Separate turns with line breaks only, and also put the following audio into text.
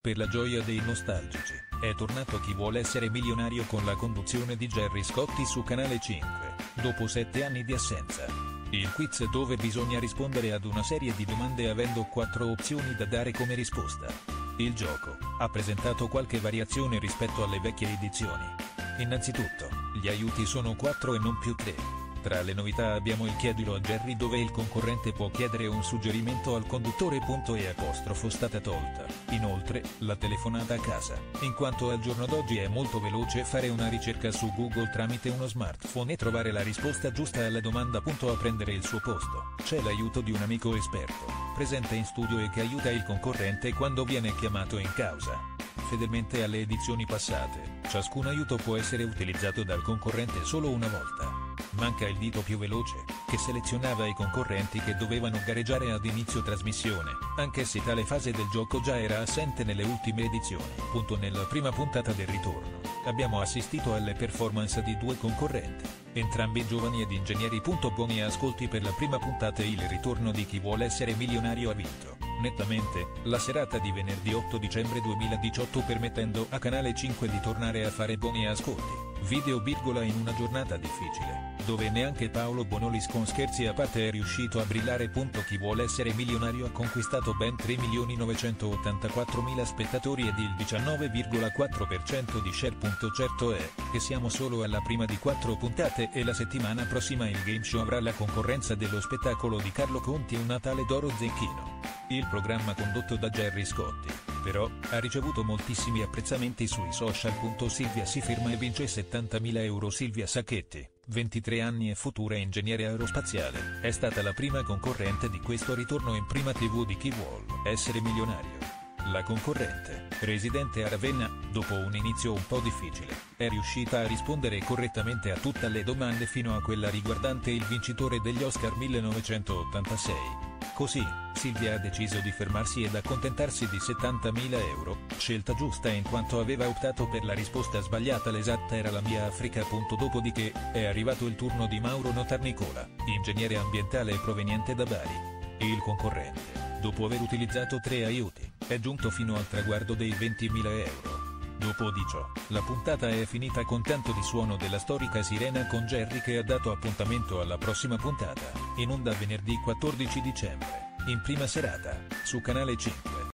per la gioia dei nostalgici, è tornato Chi vuole essere milionario con la conduzione di Gerry Scotti su Canale 5, dopo 7 anni di assenza. Il quiz dove bisogna rispondere ad una serie di domande avendo 4 opzioni da dare come risposta. Il gioco ha presentato qualche variazione rispetto alle vecchie edizioni. Innanzitutto, gli aiuti sono 4 e non più 3. Tra le novità abbiamo il chiedilo a Gerry dove il concorrente può chiedere un suggerimento al conduttore. E apostrofo stata tolta. Inoltre, la telefonata a casa, in quanto al giorno d'oggi è molto veloce fare una ricerca su Google tramite uno smartphone e trovare la risposta giusta alla domanda. A prendere il suo posto, c'è l'aiuto di un amico esperto, presente in studio e che aiuta il concorrente quando viene chiamato in causa. Fedelmente alle edizioni passate, ciascun aiuto può essere utilizzato dal concorrente solo una volta. Manca il dito più veloce, che selezionava i concorrenti che dovevano gareggiare ad inizio trasmissione, anche se tale fase del gioco già era assente nelle ultime edizioni. Nella prima puntata del ritorno, abbiamo assistito alle performance di 2 concorrenti, entrambi giovani ed ingegneri. Buoni ascolti per la prima puntata. Il ritorno di Chi vuole essere milionario ha vinto nettamente la serata di venerdì 8 dicembre 2018, permettendo a Canale 5 di tornare a fare buoni ascolti video, in una giornata difficile, dove neanche Paolo Bonolis con Scherzi a parte è riuscito a brillare. Chi vuole essere milionario ha conquistato ben 3.984.000 spettatori ed il 19,4% di share. Certo è che siamo solo alla prima di 4 puntate e la settimana prossima il game show avrà la concorrenza dello spettacolo di Carlo Conti e una tale Doro Zecchino. Il programma condotto da Gerry Scotti, però, ha ricevuto moltissimi apprezzamenti sui social. Silvia si firma e vince 70.000 euro. Silvia Sacchetti, 23 anni e futura ingegnere aerospaziale, è stata la prima concorrente di questo ritorno in prima TV di Chi vuole essere milionario. La concorrente, residente a Ravenna, dopo un inizio un po' difficile, è riuscita a rispondere correttamente a tutte le domande fino a quella riguardante il vincitore degli Oscar 1986. Così, Silvia ha deciso di fermarsi ed accontentarsi di 70.000 euro, scelta giusta in quanto aveva optato per la risposta sbagliata. L'esatta era la mia Africa. Dopodiché, è arrivato il turno di Mauro Notarnicola, ingegnere ambientale proveniente da Bari. Il concorrente, dopo aver utilizzato 3 aiuti, è giunto fino al traguardo dei 20.000 euro. Dopo di ciò, la puntata è finita con tanto di suono della storica sirena con Gerry che ha dato appuntamento alla prossima puntata, in onda venerdì 14 dicembre, in prima serata, su Canale 5.